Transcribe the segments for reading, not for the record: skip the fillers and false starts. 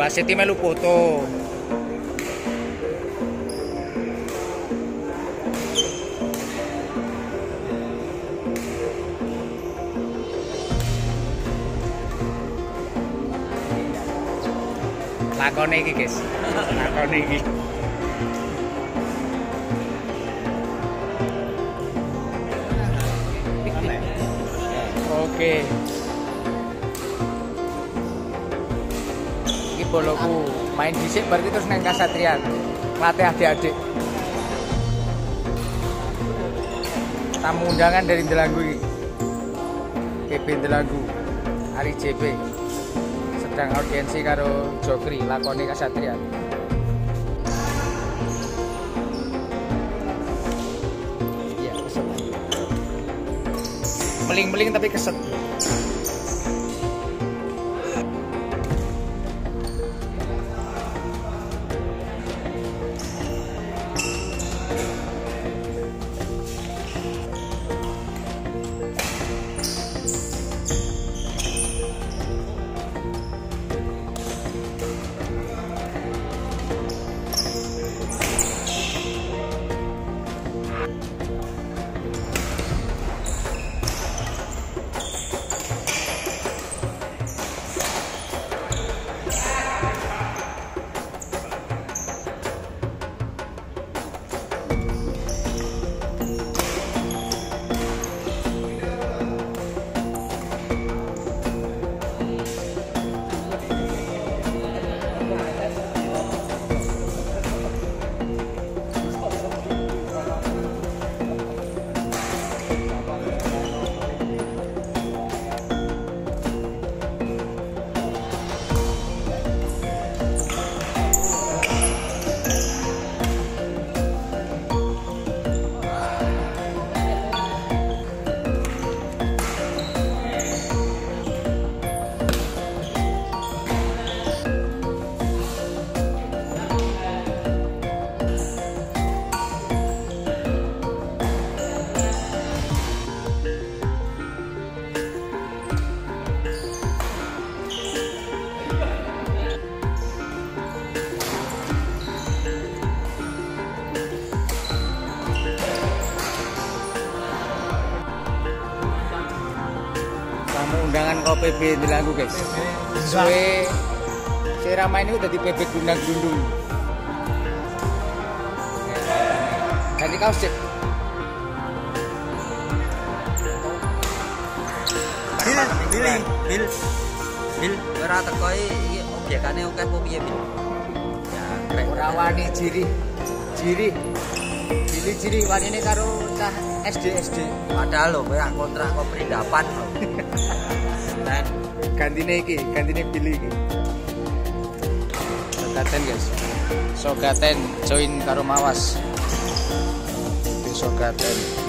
Mbak Siti melu foto. Lakone iki, guys. Lakone iki. Oke. Iki boloku main dhisik berarti terus nang Kasatrian. Latih adik-adik. Tamu undangan dari Delanggu iki. PP Delanggu. Ari JP. Sedang audiensi karo Jokri lakone Kasatrian. Iya, keset. Meling-meling tapi keset. Undangan kopi PB Delanggu, guys. Soe Serama ini udah di PB Gundang Gundung. Ganti kaos cek. Bil ora teko iki obyekane akeh opo piye, Bil? Ya, krek ora wani jiri wanine karo cah SD. Padahal lho kowe kontrak kok perindapan lho. Dan gantine Billy iki. Sogaten, guys. Sogaten join karo Mawas. Sogaten.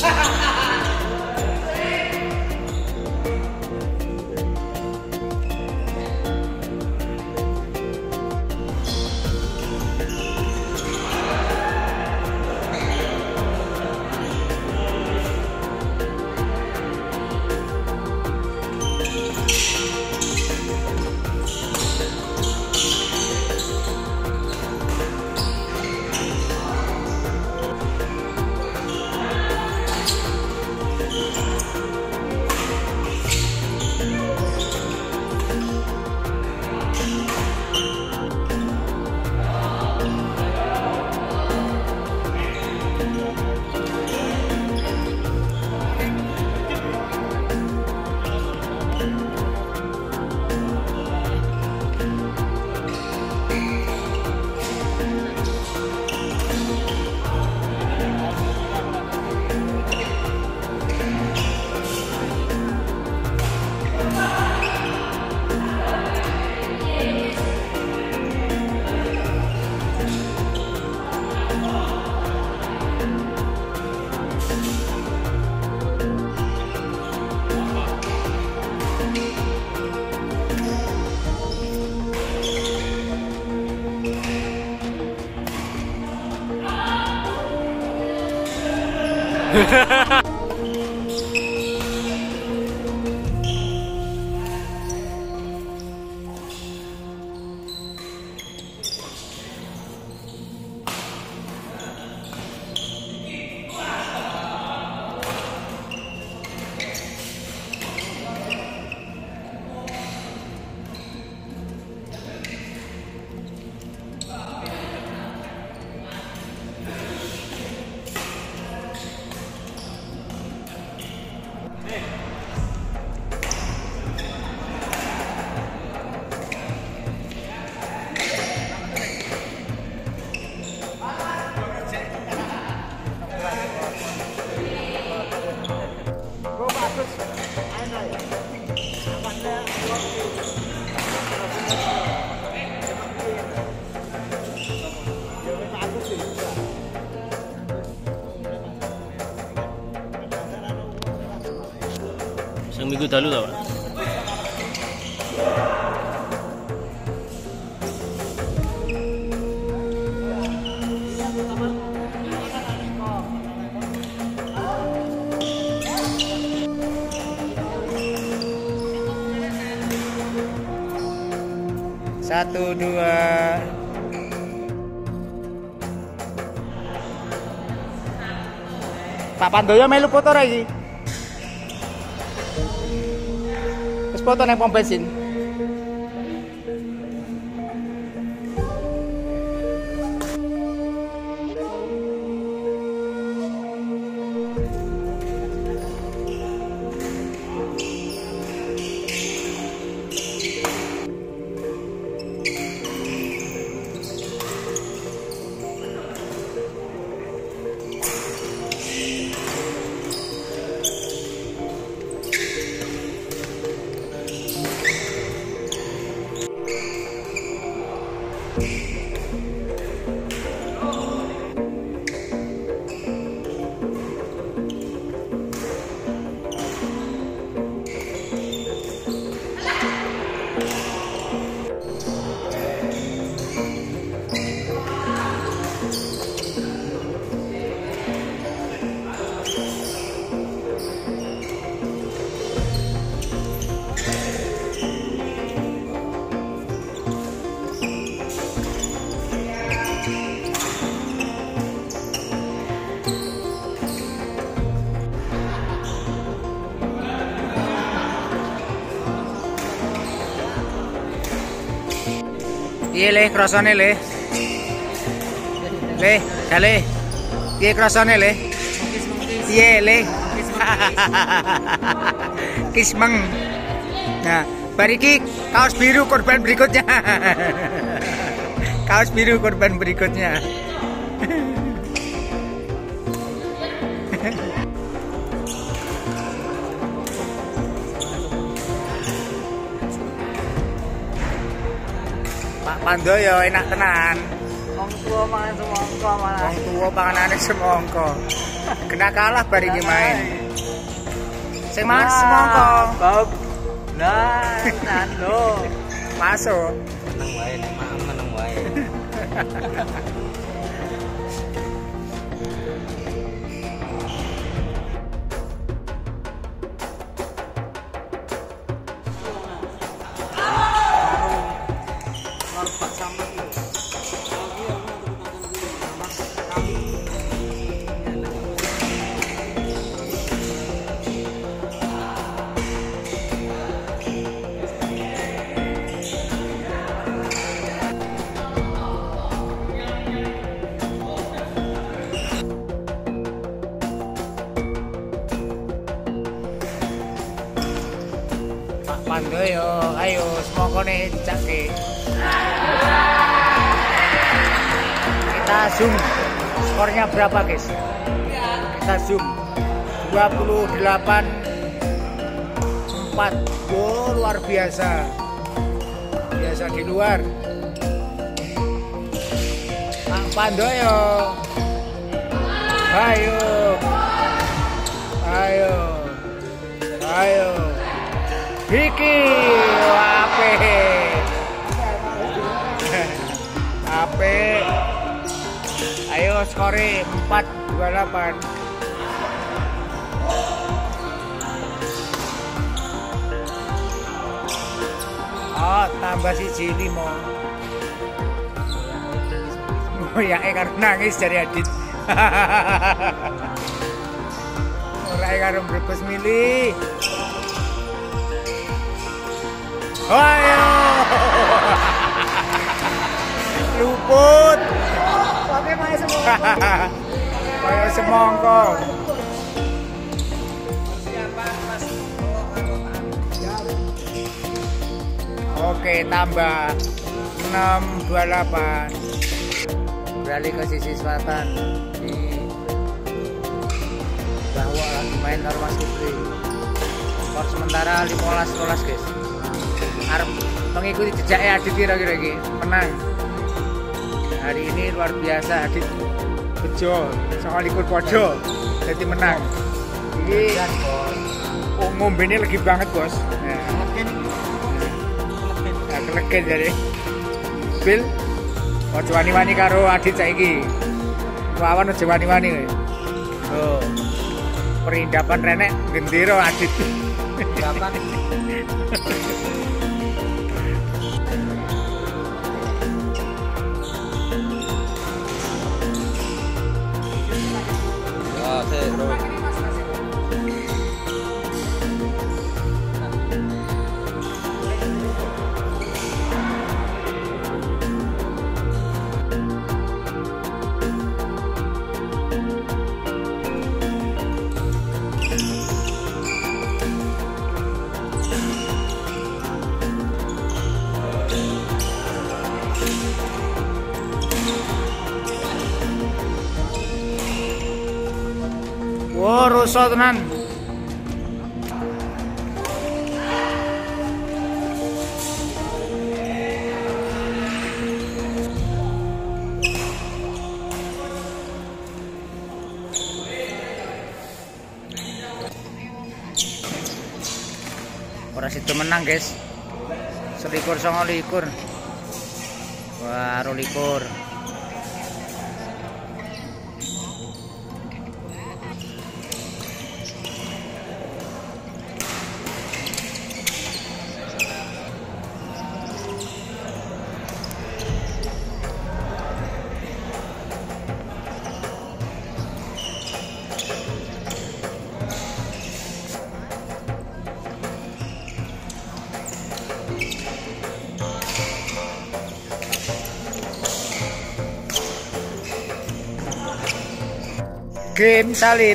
Seminggu dalu tau Pak. Satu, dua. Pak Pandoyo melu foto lagi. Terus foto nang pom bensin. Iya le, krasane le. Le, kale. Iya krasane le. Iya le. Kismeng. Nah, bariki kaos biru korban berikutnya. Kaos biru korban berikutnya. Pak Pandoyo enak tenan. Wong tua tua mangan semongko malah. Wong tua panganane semongko. Kena kalah bar iki main. Sing mangan semongko. Bob. Nah, nando. Masuk. Meneng wae nek meneng wae. Pando yo, ayo semongkone cake. Kita zoom. Skornya berapa, guys? Kita zoom. 28-4. Wow, luar biasa. Biasa di luar. Pak Pandoyo. Ayo. Ayo. Ayo. Vicky, ape. Ape. Ayo skore 4-28. Oh, tambah siji 5. Oh ya, karena nangis dari Adit. Ora karo brebes milih. Ayo. Luput. Pakai mae semongko. Kayak semongko. Oke, tambah 6-28. Beralih ke sisi selatan di bawah lagi main karo Mas Kipri. Skor sementara 15-12, guys. Arep mengikuti jejaknya Adit kira-kira iki menang. Hari ini luar biasa Adit bejo soal ikut podo jadi menang. Iki ngombene lagi banget, Bos. Nah, kelegen jadi. Bil ojo wani-wani karo Adit saiki. Lawan ojo wani-wani. Oh. Perindapan renek gendero Adit. Perindapan. Wah, rusuh tenan. Ora sido menang, guys. 21-21. Wah, 22. Game Salim.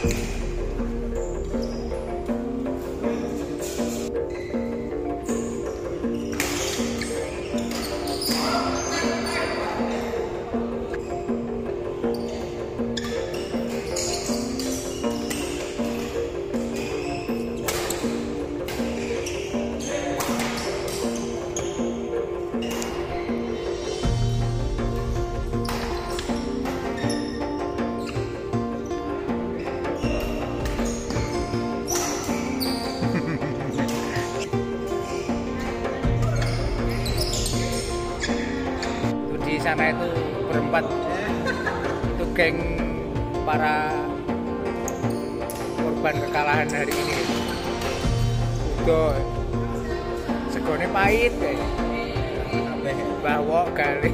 Di sana itu berempat, itu geng para korban kekalahan hari ini. Udah segone pahit kayak bawa kali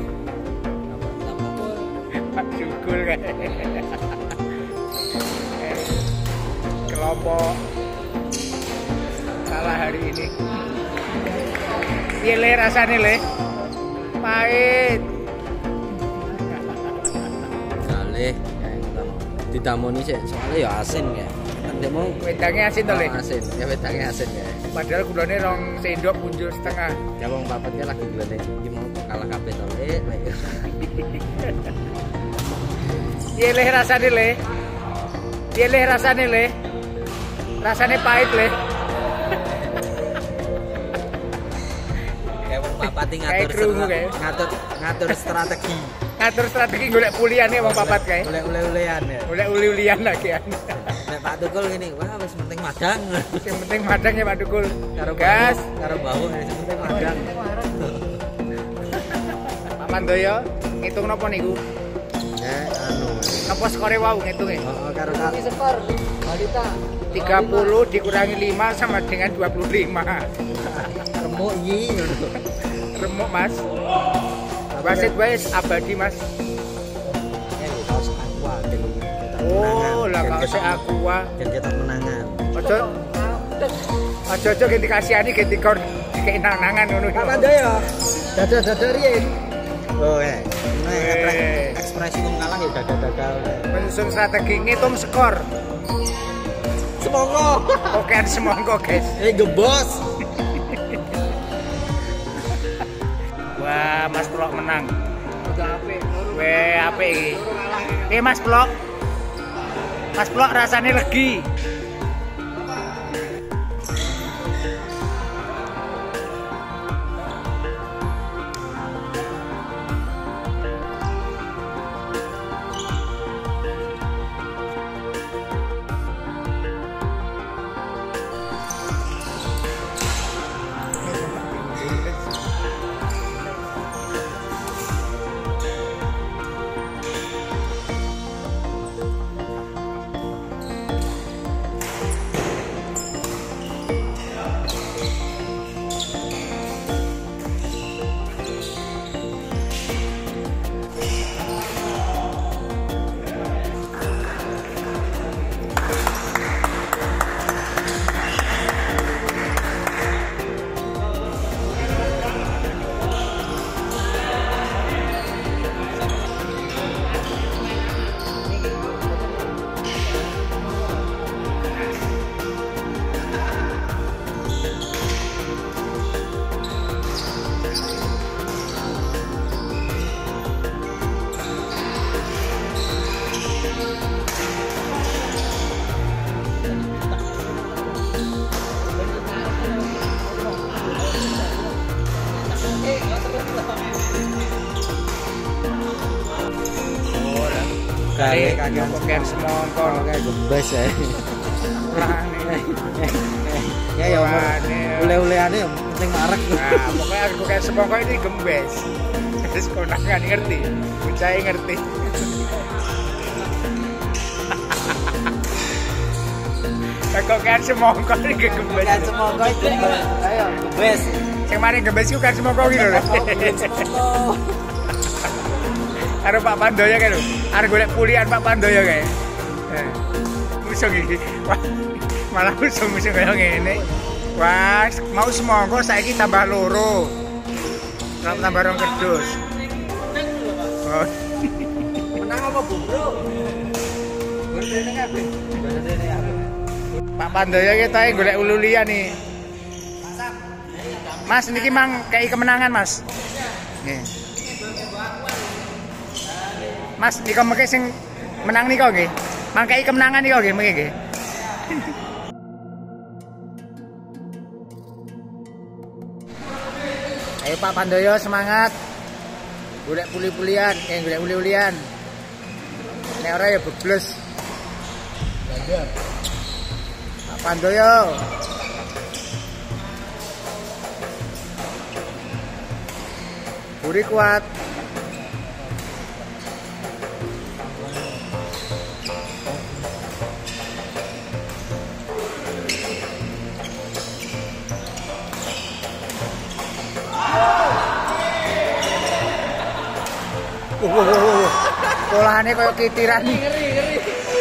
Pak Jugul kayak kelompok kalah hari ini. Piye le rasane le? Pahit. Ditamoni sih, soalnya ya asin ya. Nanti mau Wedangnya asin to le? asin, ya wedangnya asin ya. Padahal gulane rong sendok punjul setengah. Ya wong papatnya lagi gulane iki mau kalah kabeh to le. Piye le rasane le? Piye le rasane le? Rasane pahit le. Kayak wong papati Kayak krungu kayak. ngatur strategi. Ngatur strategi golek puliane wong papat kae. Ule-ulean ya. Golek uli-ulian lagi ya. Nek Pak Tukul gini, wah wis penting madang. Yang penting madang ya Pak Tukul. Karo gas, karo bahu yang penting madang. Pak Pandoyo ngitung napa niku? Anu. Napa skore wau ngitunge? Heeh, karo skor Balita 30 dikurangi 5 sama dengan 25. remuk iki ngono. Remuk Mas. Wasit wis abadi Mas. Kaos aqua ben. Oh, lah kaos aqua. Ben cetak menangan. Aja ganti kasihani ganti kor dikek nangan ngono. Pak Pandoyo. Dada-dada riyen. Oh, ekspresi wong kalah ya dada-dada. Menyusun strategi ngitung skor. Semongko. Oke, semongko guys. Gebos. Wah, Mas Plok menang. Weh, apik iki. Mas Plok. Mas Plok rasane legi. Kare kagak poken semongko kayak gebes ya. Ya ya ule-uleane yang penting marek. Nah, pokoknya aku kayak semongko ini gembes. Terus konangan ngerti, Ucai ngerti. Kok kan semongko ini gembes. Kan semongko itu ayo gebes. Yang mana gembes itu kan semongko gitu loh. Karo Pak Pandoyo kae lho. Arep golek pulian Pak Pandoyo kae. Musuh iki. Wah, malah musuh-musuh kaya ngene. Wah, mau semongko saiki tambah loro. Tambah rong kedus. Menang apa, Bu, Bro? Pak Pandoyo kita golek ululian nih. Mas niki mang kei kemenangan Mas. Nggih. Mas nika mengke sing menang nika nggih. Mang kei kemenangan nika nggih mengke nggih. Ayo Pak Pandoyo semangat. Golek puli-pulian, golek uli-ulian. Nek ora ya bebles. Pak Pandoyo. Buri kuat. Polane koyo kitiran. Ngeri.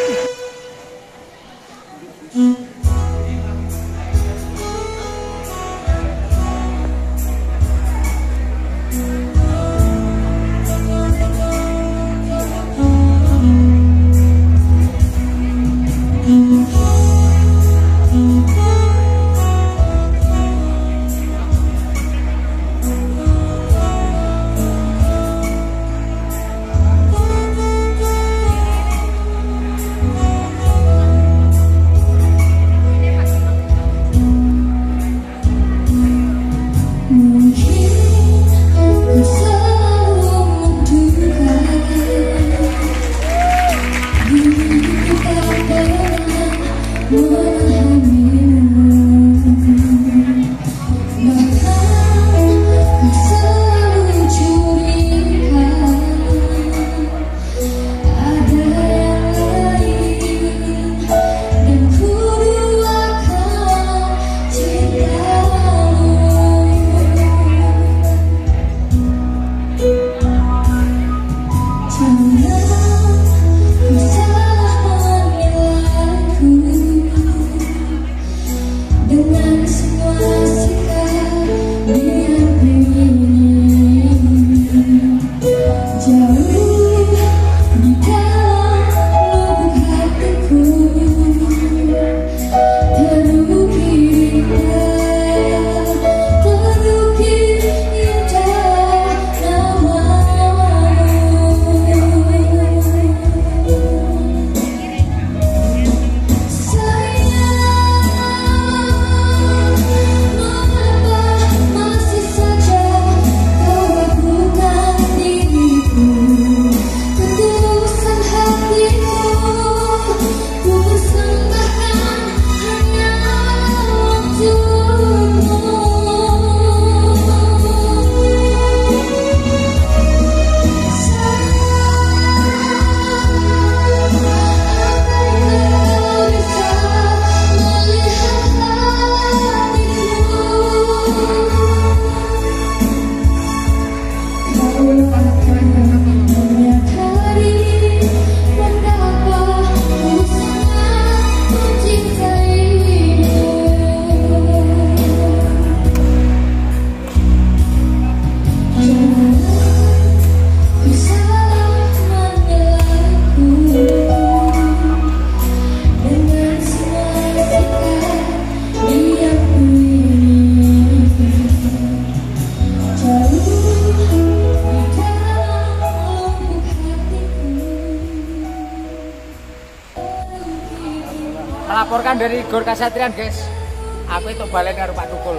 Melaporkan dari Gor Kasatrian, guys. Aku itu balen karo Pak Tukul.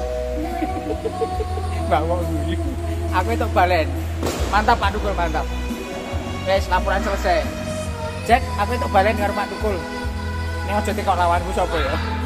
Mbak wong iki. Aku itu balen. Mantap Pak Tukul, mantap. Guys, laporan selesai. Jack, aku itu balen karo Pak Tukul. Ini aja tekok lawanku sapa ya?